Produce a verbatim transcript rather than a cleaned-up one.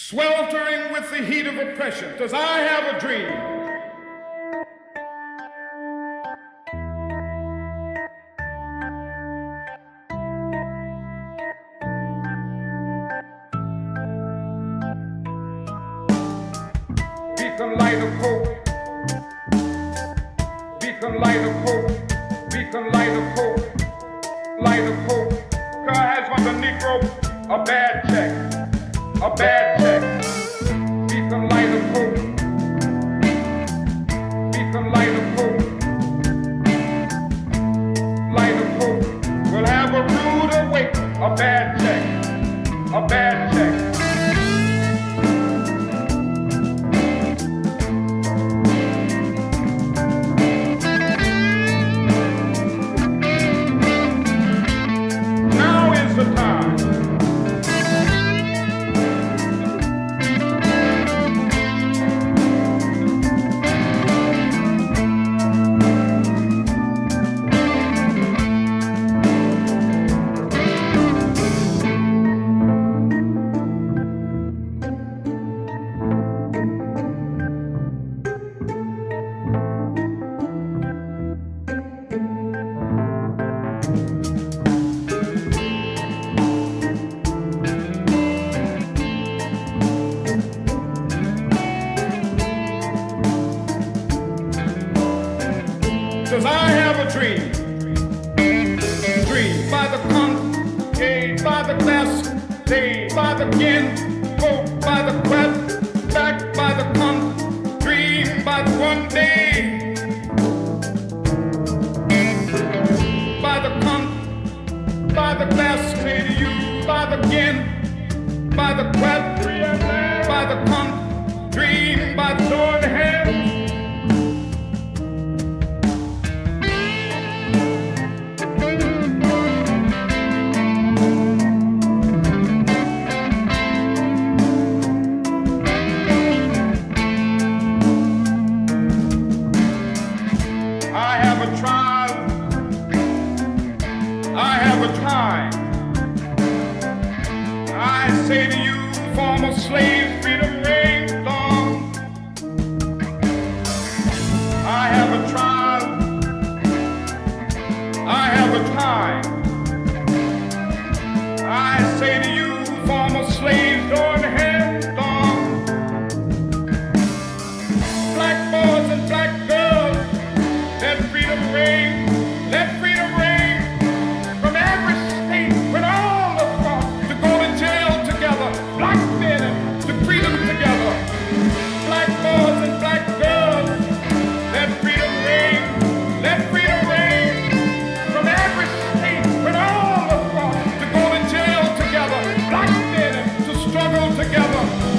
sweltering with the heat of oppression, because I have a dream. Beacon light of hope, beacon light of hope, beacon light of hope, light of hope. God has for the Negro a bad check, a bad check. Beacon light of hope, beacon light of hope, light of hope. We'll have a rude awake, a bad check, a bad check. Because I have a dream, dream by the concave, by the glass, day, by the gin, hope, by the quest, back by the con, dream by the one day, by the con, by the glass, say to you, by the gin, by the quest, by the con, dream by the door in the hand. I say to you, former slaves, freedom reigns long. I have a trial. I have a time. I say to you, former slaves, don't headlong. Black boys and black girls, let freedom reign. Let freedom reign from every state with all the thought to go to jail together. Black men to freedom together. Black boys and black girls, let freedom reign. Let freedom reign from every state with all the thought to go to jail together. Black men to struggle together.